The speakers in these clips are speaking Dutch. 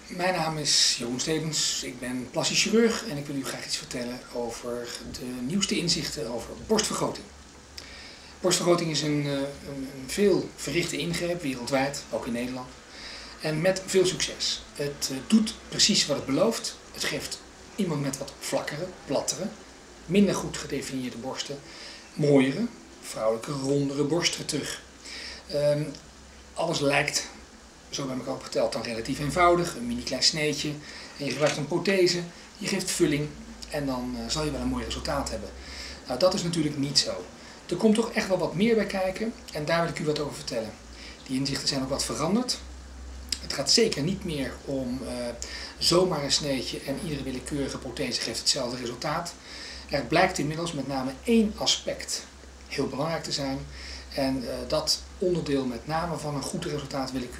Mijn naam is Jeroen Stevens, ik ben plastisch chirurg en ik wil u graag iets vertellen over de nieuwste inzichten over borstvergroting. Borstvergroting is een veel verrichte ingreep wereldwijd, ook in Nederland, en met veel succes. Het doet precies wat het belooft. Het geeft iemand met wat vlakkere, plattere, minder goed gedefinieerde borsten, mooiere, vrouwelijke, rondere borsten terug. Alles lijkt, zo bij elkaar opgeteld, dan relatief eenvoudig. Een mini klein sneetje en je gebruikt een prothese, je geeft vulling en dan zal je wel een mooi resultaat hebben. Nou, dat is natuurlijk niet zo. Er komt toch echt wel wat meer bij kijken en daar wil ik u wat over vertellen. Die inzichten zijn ook wat veranderd. Het gaat zeker niet meer om zomaar een sneetje en iedere willekeurige prothese geeft hetzelfde resultaat. Er blijkt inmiddels met name één aspect heel belangrijk te zijn. En dat onderdeel met name van een goed resultaat wil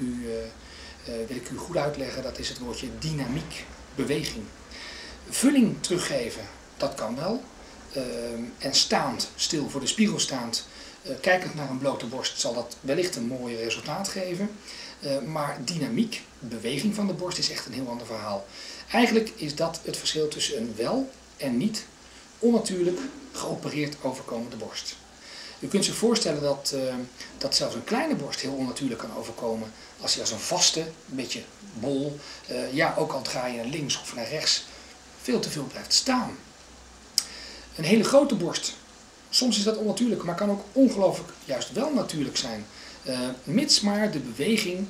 ik u goed uitleggen. Dat is het woordje dynamiek, beweging. Vulling teruggeven, dat kan wel. En staand, stil voor de spiegel staand, kijkend naar een blote borst zal dat wellicht een mooi resultaat geven. Maar dynamiek, beweging van de borst is echt een heel ander verhaal. Eigenlijk is dat het verschil tussen een wel en niet onnatuurlijk geopereerd overkomende borst. U kunt zich voorstellen dat zelfs een kleine borst heel onnatuurlijk kan overkomen als hij als een vaste, een beetje bol, ook al draai je naar links of naar rechts, veel te veel blijft staan. Een hele grote borst, soms is dat onnatuurlijk, maar kan ook ongelooflijk juist wel natuurlijk zijn. Mits maar de beweging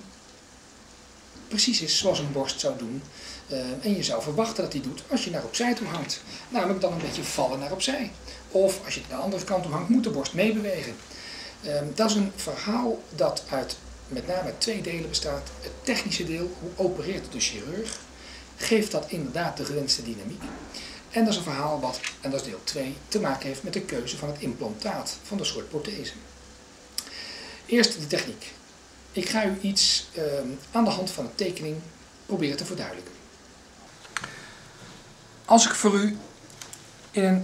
precies is zoals een borst zou doen. En je zou verwachten dat hij doet als je naar opzij toe hangt. Namelijk dan een beetje vallen naar opzij. Of als je naar de andere kant toe hangt, moet de borst meebewegen. Dat is een verhaal dat uit met name twee delen bestaat. Het technische deel, hoe opereert de chirurg, geeft dat inderdaad de gewenste dynamiek. En dat is een verhaal wat, en dat is deel 2, te maken heeft met de keuze van het implantaat van de soort prothese. Eerst de techniek. Ik ga u iets aan de hand van een tekening proberen te verduidelijken. Als ik voor u in een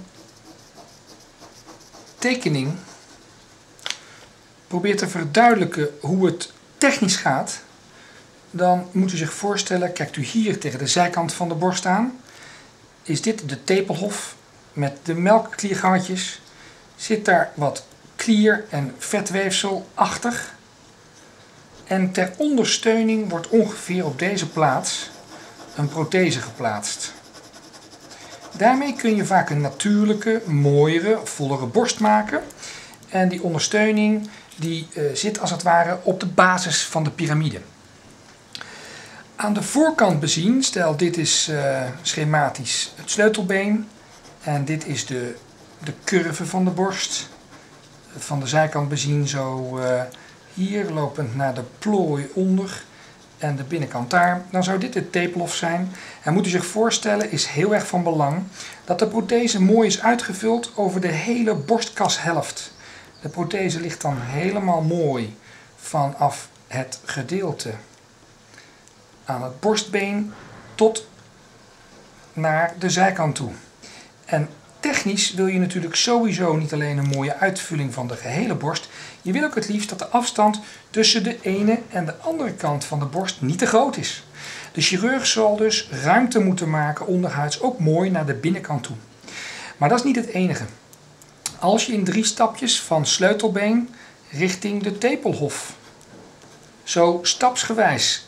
tekening probeer te verduidelijken hoe het technisch gaat, dan moet u zich voorstellen, kijkt u hier tegen de zijkant van de borst aan, is dit de tepelhof met de melkkliergangetjes, zit daar wat klier- en vetweefsel achter. En ter ondersteuning wordt ongeveer op deze plaats een prothese geplaatst. Daarmee kun je vaak een natuurlijke, mooiere, vollere borst maken. En die ondersteuning die zit als het ware op de basis van de piramide. Aan de voorkant bezien, stel dit is schematisch het sleutelbeen en dit is de curve van de borst. Van de zijkant bezien zo hier lopend naar de plooi onder en de binnenkant daar, dan zou dit de tepelhof zijn. En moet u zich voorstellen, is heel erg van belang dat de prothese mooi is uitgevuld over de hele borstkashelft. De prothese ligt dan helemaal mooi vanaf het gedeelte aan het borstbeen tot naar de zijkant toe. En technisch wil je natuurlijk sowieso niet alleen een mooie uitvulling van de gehele borst. Je wil ook het liefst dat de afstand tussen de ene en de andere kant van de borst niet te groot is. De chirurg zal dus ruimte moeten maken onderhuids ook mooi naar de binnenkant toe. Maar dat is niet het enige. Als je in 3 stapjes van sleutelbeen richting de tepelhof, zo stapsgewijs,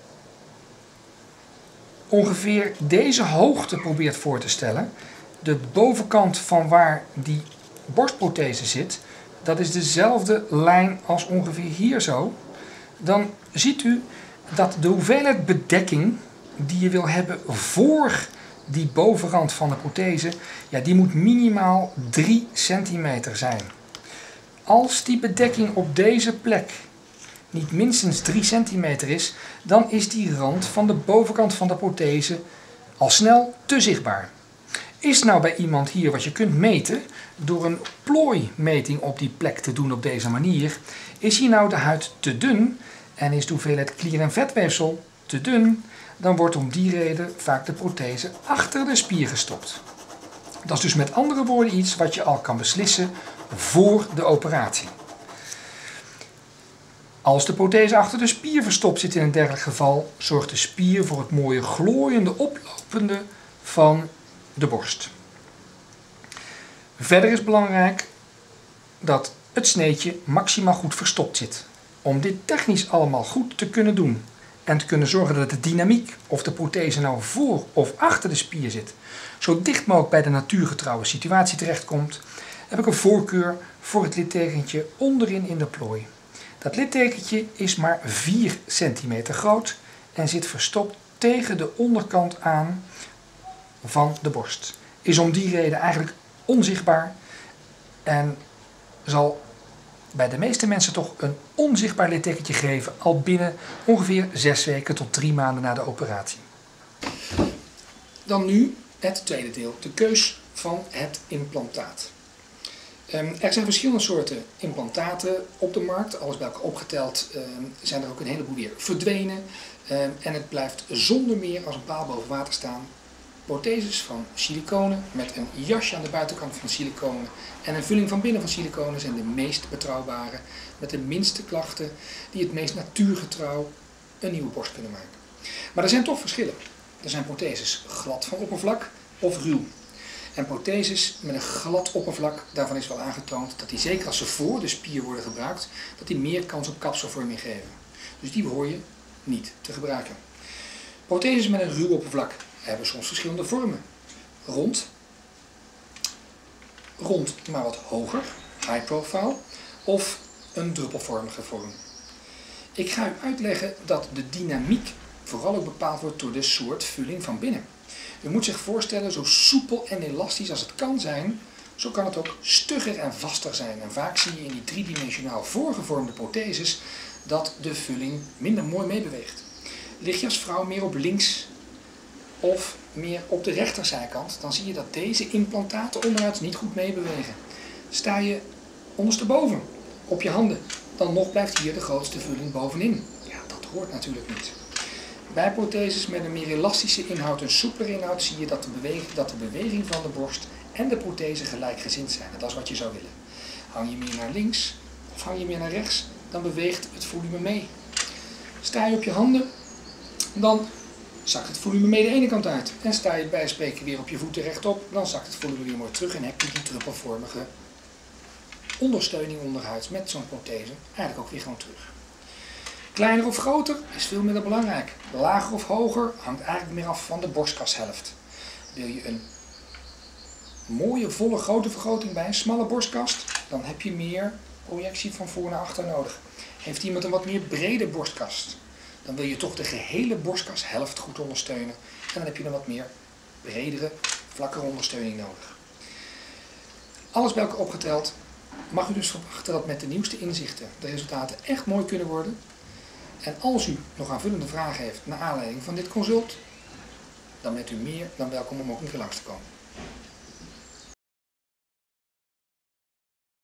ongeveer deze hoogte probeert voor te stellen, de bovenkant van waar die borstprothese zit, dat is dezelfde lijn als ongeveer hier zo, dan ziet u dat de hoeveelheid bedekking die je wil hebben voor die bovenrand van de prothese, ja, die moet minimaal 3 centimeter zijn. Als die bedekking op deze plek niet minstens 3 centimeter is, dan is die rand van de bovenkant van de prothese al snel te zichtbaar. Is nou bij iemand hier wat je kunt meten door een plooimeting op die plek te doen op deze manier, is hier nou de huid te dun en is de hoeveelheid klier- en vetweefsel te dun, dan wordt om die reden vaak de prothese achter de spier gestopt. Dat is dus met andere woorden iets wat je al kan beslissen voor de operatie. Als de prothese achter de spier verstopt zit in een dergelijk geval, zorgt de spier voor het mooie glooiende oplopende van de borst. Verder is belangrijk dat het sneetje maximaal goed verstopt zit. Om dit technisch allemaal goed te kunnen doen en te kunnen zorgen dat de dynamiek of de prothese nou voor of achter de spier zit, zo dicht mogelijk bij de natuurgetrouwe situatie terechtkomt, heb ik een voorkeur voor het littekentje onderin in de plooi. Dat littekentje is maar 4 centimeter groot en zit verstopt tegen de onderkant aan van de borst. Is om die reden eigenlijk onzichtbaar en zal bij de meeste mensen toch een onzichtbaar littekentje geven al binnen ongeveer 6 weken tot 3 maanden na de operatie. Dan nu het tweede deel, de keus van het implantaat. Er zijn verschillende soorten implantaten op de markt. Alles bij elkaar opgeteld zijn er ook een heleboel weer verdwenen. En het blijft zonder meer als een paal boven water staan. Protheses van siliconen met een jasje aan de buitenkant van siliconen en een vulling van binnen van siliconen zijn de meest betrouwbare, met de minste klachten, die het meest natuurgetrouw een nieuwe borst kunnen maken. Maar er zijn toch verschillen. Er zijn protheses glad van oppervlak of ruw. En protheses met een glad oppervlak, daarvan is wel aangetoond dat die, zeker als ze voor de spier worden gebruikt, dat die meer kans op kapselvorming geven. Dus die hoor je niet te gebruiken. Protheses met een ruw oppervlak hebben soms verschillende vormen. Rond maar wat hoger, high profile, of een druppelvormige vorm. Ik ga u uitleggen dat de dynamiek vooral ook bepaald wordt door de soort vulling van binnen. U moet zich voorstellen, zo soepel en elastisch als het kan zijn, zo kan het ook stugger en vaster zijn. En vaak zie je in die driedimensionaal voorgevormde protheses dat de vulling minder mooi meebeweegt. Lig je als vrouw meer op links of meer op de rechterzijkant, dan zie je dat deze implantaten onderuit niet goed meebewegen. Sta je ondersteboven op je handen, dan nog blijft hier de grootste vulling bovenin. Ja, dat hoort natuurlijk niet. Bij protheses met een meer elastische inhoud, een soepelere inhoud, zie je dat de beweging van de borst en de prothese gelijkgezind zijn. En dat is wat je zou willen. Hang je meer naar links of hang je meer naar rechts, dan beweegt het volume mee. Sta je op je handen, dan zakt het volume mee de ene kant uit. En sta je bij spreken weer op je voeten rechtop, dan zakt het volume weer mooi terug en heb je die druppelvormige ondersteuning onderhuids met zo'n prothese eigenlijk ook weer gewoon terug. Kleiner of groter is veel minder belangrijk. Lager of hoger hangt eigenlijk meer af van de borstkashelft. Wil je een mooie, volle, grote vergroting bij een smalle borstkast, dan heb je meer projectie van voor naar achter nodig. Heeft iemand een wat meer brede borstkast, dan wil je toch de gehele borstkashelft goed ondersteunen. En dan heb je een wat meer bredere, vlakkere ondersteuning nodig. Alles bij elkaar opgeteld mag u dus verwachten dat met de nieuwste inzichten de resultaten echt mooi kunnen worden. En als u nog aanvullende vragen heeft naar aanleiding van dit consult, dan bent u meer dan welkom om ook een keer langs te komen.